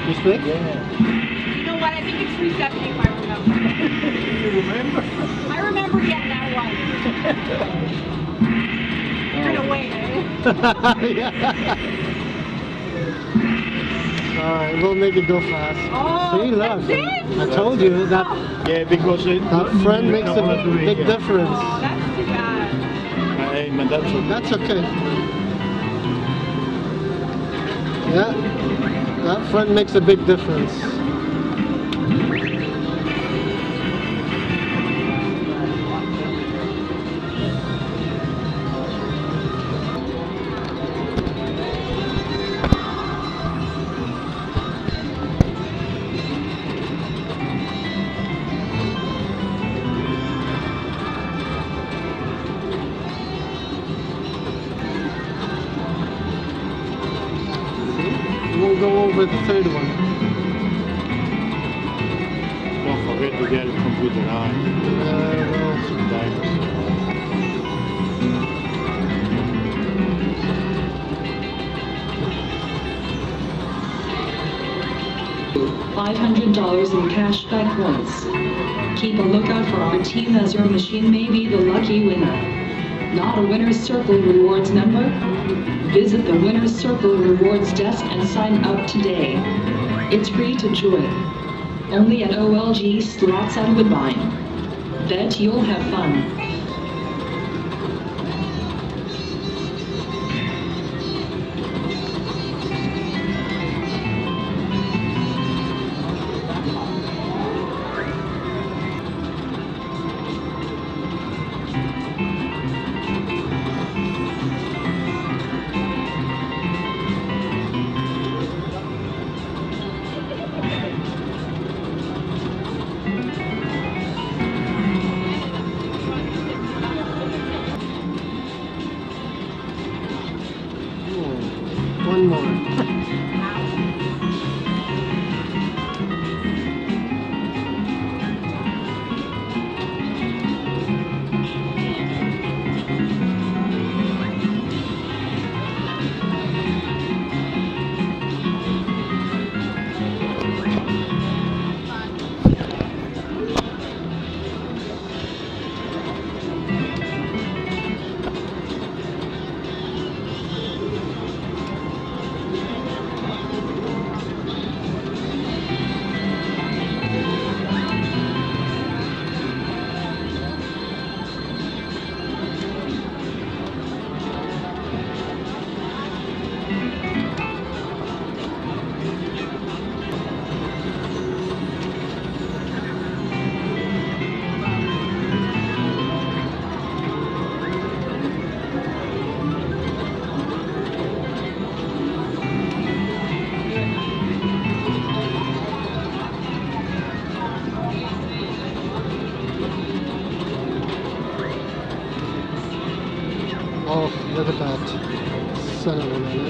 This week? Yeah. You know what? I think it's 370 if I remember. You remember? I remember getting that one. You're gonna wait, eh? Yeah. Alright, we'll make it go fast. Oh, See, look. that's it? I told you that Yeah, because that friend makes a big difference. Oh, that's too bad. Hey, man, that's okay. That's okay. Yeah, that friend makes a big difference. We'll go over the third one. Don't forget to get a computer on. Sometimes. $500 in cashback points. Keep a lookout for our team as your machine may be the lucky winner. Not a Winner's Circle Rewards member? Visit the Winner's Circle Rewards desk and sign up today. It's free to join. Only at OLG Slots at Woodbine. Bet you'll have fun. One more. Oh, look at that. Son of a gun,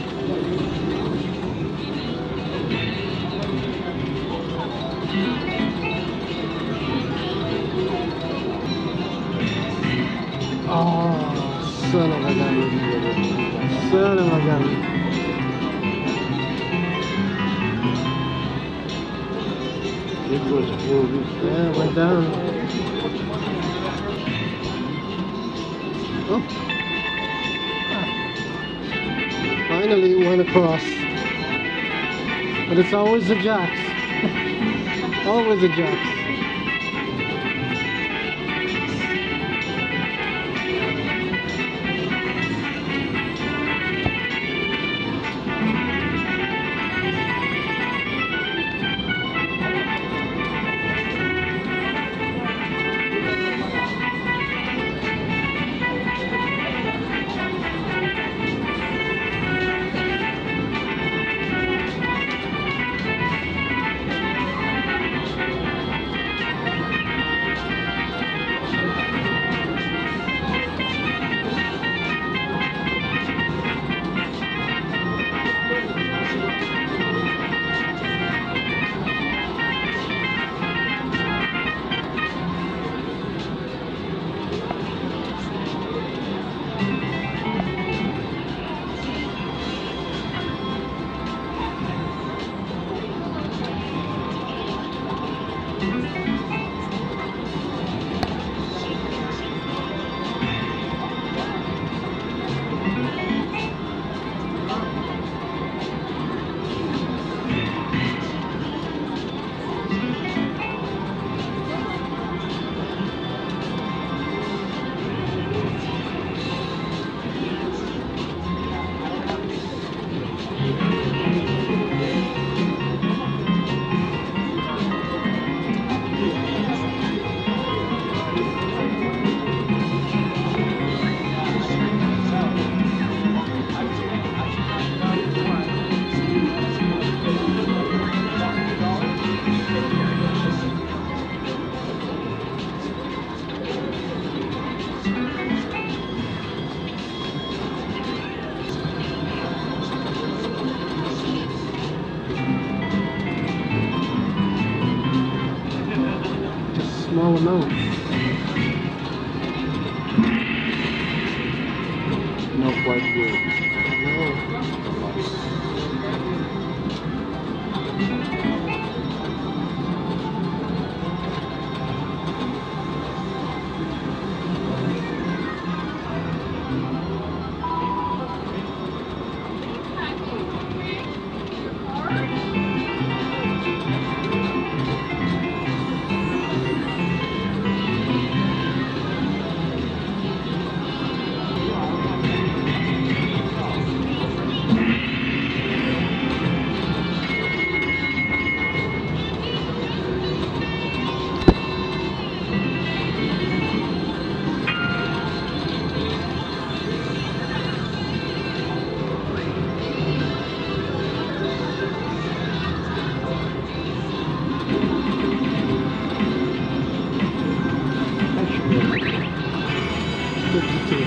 Oh, son of a gun. Son of a gun. It was moving. Yeah, it went down. Oh. Finally it went across. But it's always the jacks. Always the jacks. small amounts. Not quite good. No. That should be okay. 52.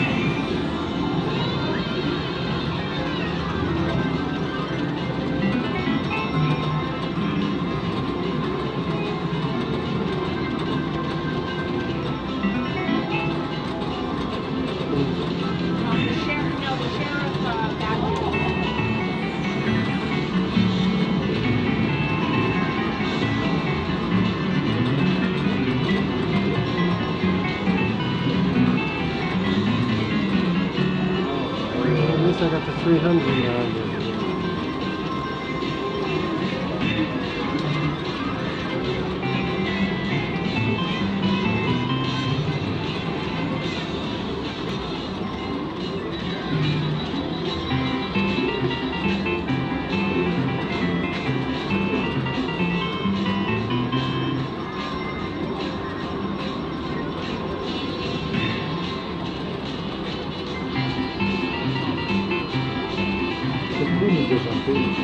The sheriff got At least I got the 300 around it. The cream doesn't finish.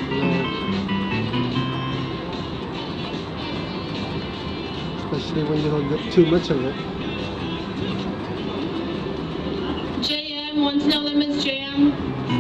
Especially when you don't get too much of it. JM, once no limits, JM.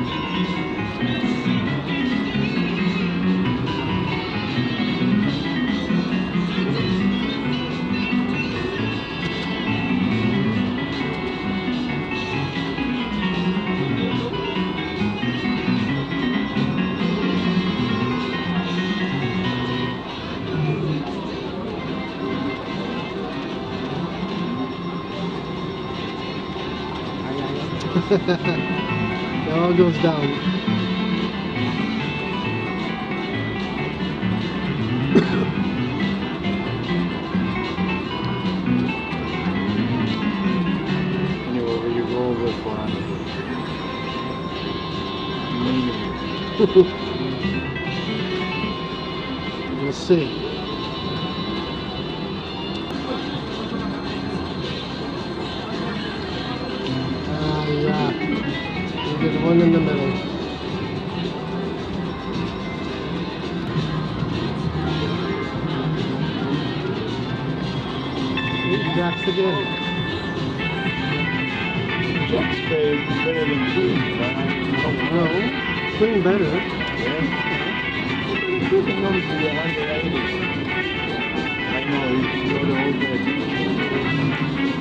It all goes down. Anyway, where you go over for 100. We'll see. Yeah. You get one in the middle. Jacks again. Jack's better than Queen, right? No, Queen better. Yeah. Queen comes to 180. I know, you go the whole day.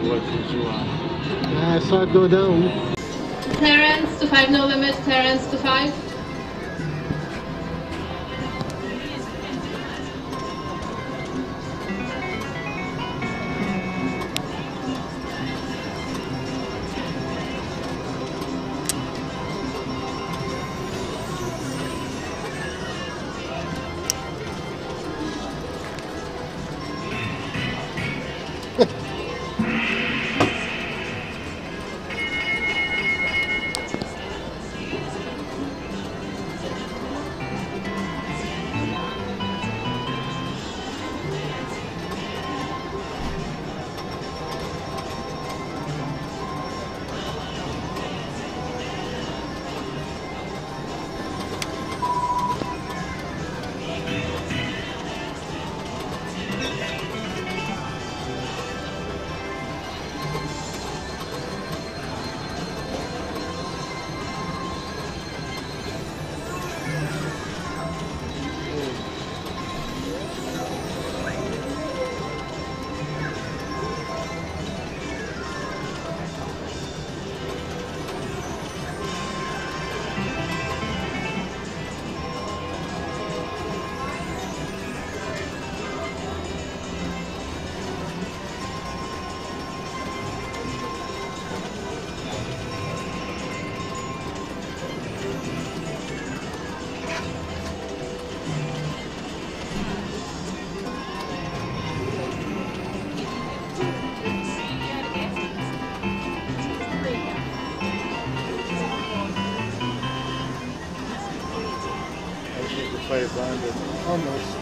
towards Usual. I saw it go down. Clearance to 5, no limit, clearance to 5. I think the 500. Almost.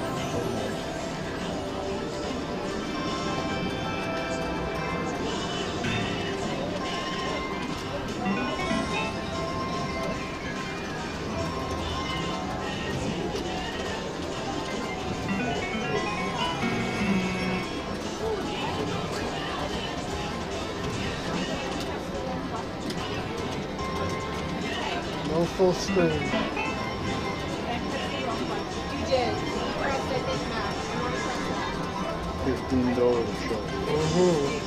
No full screen. You did. Press it, it matters. $15 short. Mm-hmm.